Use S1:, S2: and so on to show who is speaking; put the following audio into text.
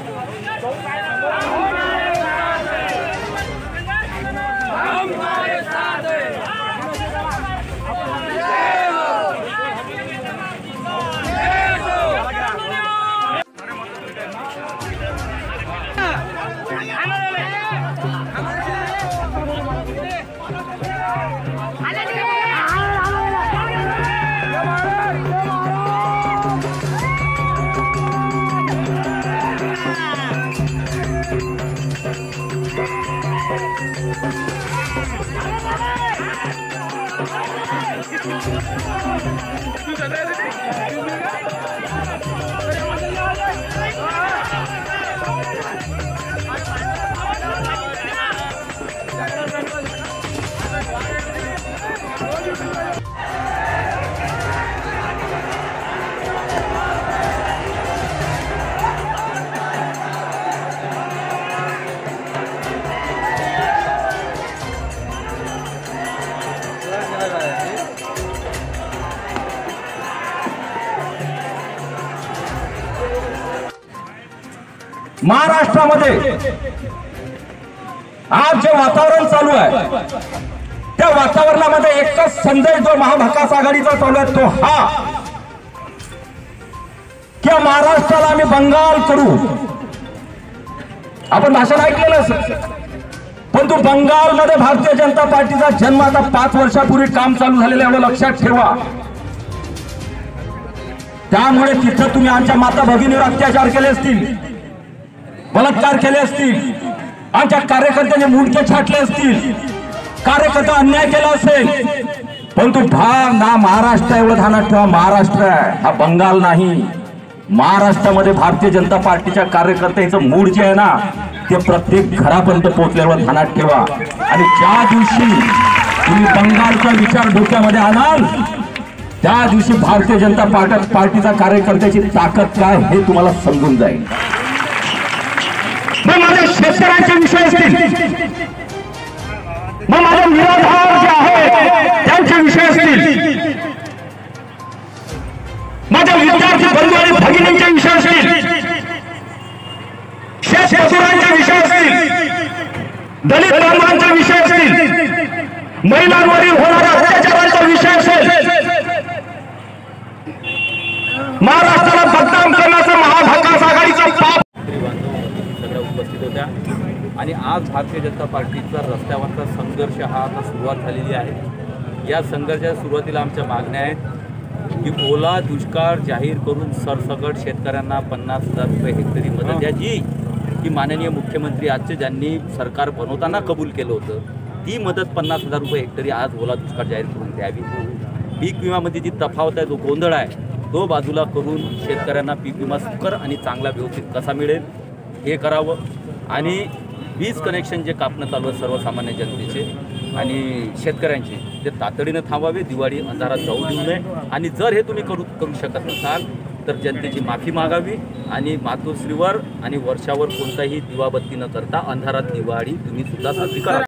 S1: महाराष्ट्रामध्ये आज जे वातावरण चालू आहे त्या वातावरणामध्ये एकच संदेश जो महाविकास आघाडीचा चालू आहे तो हा की महाराष्ट्राला आम्ही बंगाल करू। आपण भाषण ऐकलेलं असेल, परंतु बंगालमध्ये भारतीय जनता पार्टीचा जन्म आता 5 वर्षापूर्वी काम चालू झालेलं एवढं लक्षात ठेवा। त्यामुळे तिथं तुम्ही आमच्या माता भगिनीवर अत्याचार केले असतील, बलात्कार केले असतील, आमच्या कार्यकर्त्यांनी मुंडके छाटले असतील, कार्यकर्ता अन्याय केला असेल, परंतु ना महाराष्ट्र एवढं ध्यानात ठेवा, महाराष्ट्र आहे हा बंगाल नाही। महाराष्ट्रामध्ये भारतीय जनता पार्टीच्या कार्यकर्त्यांचं मूड जे आहे ना ते प्रत्येक घरापर्यंत पोहोचल्यावर ध्यानात ठेवा। आणि ज्या दिवशी तुम्ही बंगालचा विचार डोक्यामध्ये आणाल त्या दिवशी भारतीय जनता पार्टीचा कार्यकर्त्याची ताकद काय हे तुम्हाला समजून जाईल। मग माझे शेतकऱ्यांचे विषय असतील, मग माझे निराधार जे आहे त्यांचे विषय असतील, माझ्या विद्यार्थी बंधू आणि भगिनींचे विषय असतील, शेतमजुरांचे विषय असतील, दलित बांधवांचे विषय असतील, महिलांवरील होणाऱ्या अत्याचारांचा विषय असेल, महाराष्ट्राला बदनाम करण्याचा महाविकास आघाडीचा पाप
S2: उपस्थित होत्या। आणि आज भारतीय जनता पार्टीचा रस्त्यावरचा संघर्ष हा आता सुरुवात झालेली आहे। या संघर्षाच्या सुरुवातीला आमच्या मागण्या आहेत की ओला दुष्काळ जाहीर करून सरसकट शेतकऱ्यांना 50,000 रुपये हेक्टरी मदत द्यायची, की माननीय मुख्यमंत्री आजचे ज्यांनी सरकार बनवताना कबूल केलं होतं ती मदत 50,000 रुपये हेक्टरी आज ओला दुष्काळ जाहीर करून द्यावी। पीक विम्यामध्ये जी तफावत आहे, जो गोंधळ आहे तो बाजूला करून शेतकऱ्यांना पीक विमा सुकर आणि चांगला व्यवस्थित कसा मिळेल हे करावं। आणि वीज कनेक्शन जे कापणं चालू आहे सर्वसामान्य जनतेचे आणि शेतकऱ्यांचे ते तातडीनं थांबावे, दिवाळी अंधारात जाऊ देऊ नये। आणि जर हे तुम्ही करू शकत नसाल तर जनतेची माफी मागावी आणि मातोश्रीवर आणि वर्षावर कोणताही दिवाबत्ती न करता अंधारात दिवाळी तुम्ही सुद्धा साजरी करा।